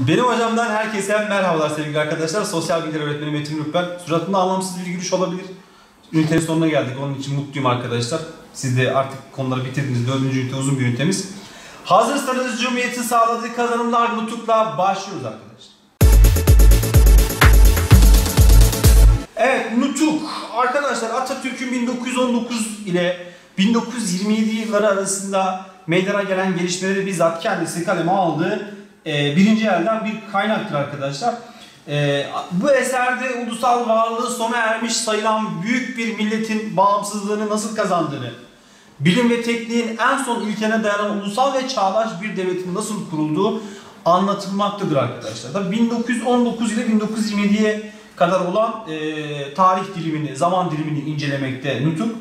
Benim hocamdan herkese merhabalar sevgili arkadaşlar. Sosyal bilgiler öğretmeni Metin Rüppel. Suratında anlamsız bir gülüş olabilir. Ünitenin sonuna geldik. Onun için mutluyum arkadaşlar. Siz de artık konuları bitirdiniz. 4. ünite uzun bir ünitemiz. Hazırsanız Cumhuriyet'in sağladığı kazanımlar nutukla başlıyoruz arkadaşlar. Evet, nutuk. Arkadaşlar Atatürk'ün 1919 ile 1927 yılları arasında meydana gelen gelişmeleri bizzat kendisi kaleme aldığı birinci elden bir kaynaktır arkadaşlar. Bu eserde ulusal varlığı sona ermiş sayılan büyük bir milletin bağımsızlığını nasıl kazandığını, bilim ve tekniğin en son ilkene dayanan ulusal ve çağdaş bir devletin nasıl kurulduğu anlatılmaktadır arkadaşlar. Tabii 1919 ile 1927'ye kadar olan tarih dilimini, zaman dilimini incelemekte nutuk.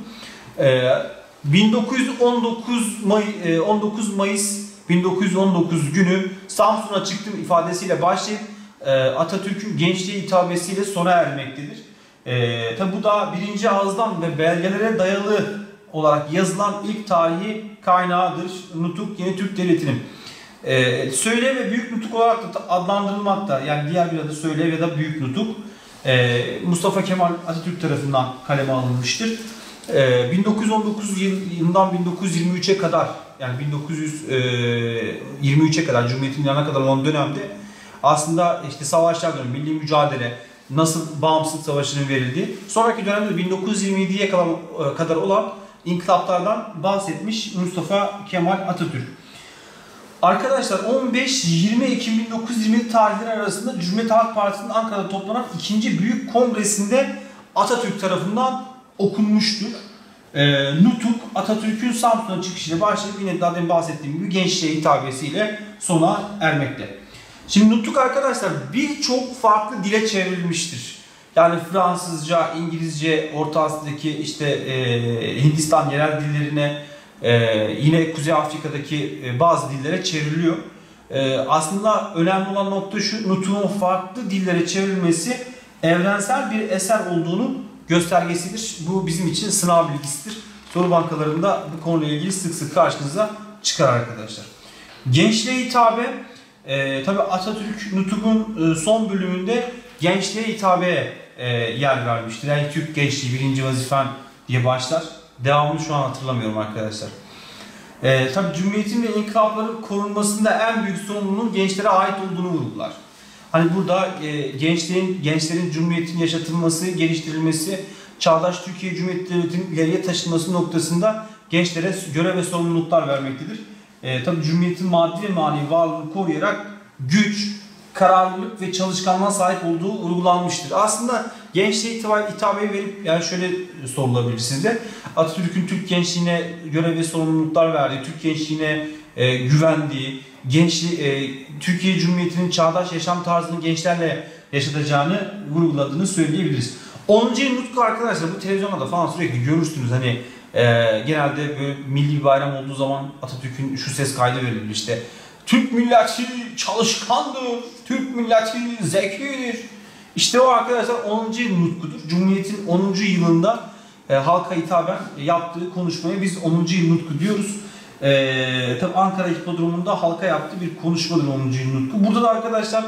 19 Mayıs 1919 günü Samsun'a çıktım ifadesiyle başlayıp Atatürk'ün gençliğe hitabesiyle sona ermektedir. Tabi bu da birinci ağızdan ve belgelere dayalı olarak yazılan ilk tarihi kaynağıdır. Nutuk yeni Türk Devleti'nin. Söylev ve Büyük Nutuk olarak da adlandırılmakta. Yani diğer bir adı Söylev ya da Büyük Nutuk. Mustafa Kemal Atatürk tarafından kaleme alınmıştır. 1919 yılından 1923'e kadar, yani 1923'e kadar Cumhuriyet'in yanına kadar olan dönemde aslında işte savaşlar dönemi, milli mücadele, nasıl bağımsızlık savaşının verildiği, sonraki dönemde 1927'ye kadar olan inkılaplardan bahsetmiş Mustafa Kemal Atatürk. Arkadaşlar 15-20 Ekim 1920 tarihleri arasında Cumhuriyet Halk Partisi'nin Ankara'da toplanan 2. Büyük Kongresi'nde Atatürk tarafından okunmuştur. Nutuk Atatürk'ün Samsun'a çıkışıyla başlayıp yine daha demin bahsettiğim gibi gençliğe hitabesiyle sona ermekte. Şimdi nutuk arkadaşlar birçok farklı dile çevrilmiştir. Yani Fransızca, İngilizce, Orta Asya'daki işte Hindistan yerel dillerine, yine Kuzey Afrika'daki bazı dillere çevriliyor. Aslında önemli olan nokta şu, nutukun farklı dillere çevrilmesi evrensel bir eser olduğunu göstergesidir. Bu bizim için sınav bilgisidir. Soru bankalarında bu konuyla ilgili sık sık karşınıza çıkar arkadaşlar. Gençliğe hitabe, tabi Atatürk nutukun son bölümünde gençliğe hitabeye yer vermiştir. Yani Türk gençliği birinci vazifen diye başlar. Devamını şu an hatırlamıyorum arkadaşlar. Tabi Cumhuriyet'in ve inkılapların korunmasında en büyük sorumluluğun gençlere ait olduğunu vurgular. Hani burada gençlerin Cumhuriyet'in yaşatılması, geliştirilmesi, çağdaş Türkiye Cumhuriyeti Devleti'nin ileriye taşınması noktasında gençlere görev ve sorumluluklar vermektedir. Tabii Cumhuriyet'in maddi ve manevi varlığını koruyarak güç, kararlılık ve çalışkanlığa sahip olduğu vurgulanmıştır. Aslında gençliğe hitabeyi verip, yani şöyle sorulabilir size. Atatürk'ün Türk gençliğine görev ve sorumluluklar verdiği, Türk gençliğine güvendiği, Türkiye Cumhuriyeti'nin çağdaş yaşam tarzını gençlerle yaşatacağını vurguladığını söyleyebiliriz. 10. yıl nutku arkadaşlar, bu televizyonda falan sürekli görürsünüz. Hani genelde böyle milli bir bayram olduğu zaman Atatürk'ün şu ses kaydı verilir işte. Türk milleti çalışkandır, Türk milleti zekidir. İşte o arkadaşlar 10. yıl nutkudur. Cumhuriyet'in 10. yılında halka hitaben yaptığı konuşmaya biz 10. yıl nutku diyoruz. Tabi Ankara Hipodromu'nda halka yaptığı bir konuşmadır 10. yıl nutku. Burada da arkadaşlar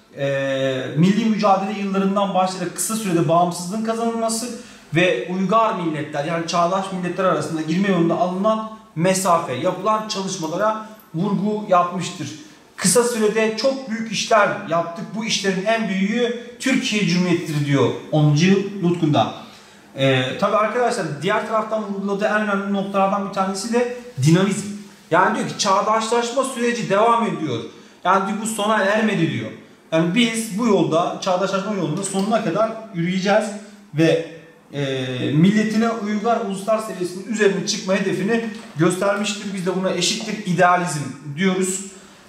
milli mücadele yıllarından başlayarak kısa sürede bağımsızlığın kazanılması ve uygar milletler, yani çağdaş milletler arasında girme yolunda alınan mesafe, yapılan çalışmalara vurgu yapmıştır. Kısa sürede çok büyük işler yaptık. Bu işlerin en büyüğü Türkiye Cumhuriyeti'dir diyor 10. yıl nutkunda. Tabi arkadaşlar diğer taraftan vurguladığı en önemli noktalardan bir tanesi de dinamizm. Yani diyor ki çağdaşlaşma süreci devam ediyor. Yani diyor, bu sona ermedi diyor. Yani biz bu yolda, çağdaşlaşma yolunda sonuna kadar yürüyeceğiz ve milletine uygar uluslar seviyesinin üzerine çıkma hedefini göstermiştir. Biz de buna eşittir idealizm diyoruz.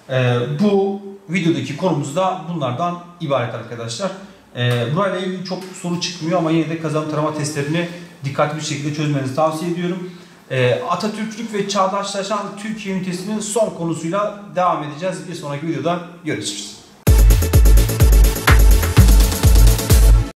Bu videodaki konumuz da bunlardan ibaret arkadaşlar. Burayla ilgili çok soru çıkmıyor ama yine de kazanım tarama testlerini dikkatli bir şekilde çözmenizi tavsiye ediyorum. Atatürklük ve çağdaşlaşan Türkiye ünitesinin son konusuyla devam edeceğiz. Bir sonraki videoda görüşürüz.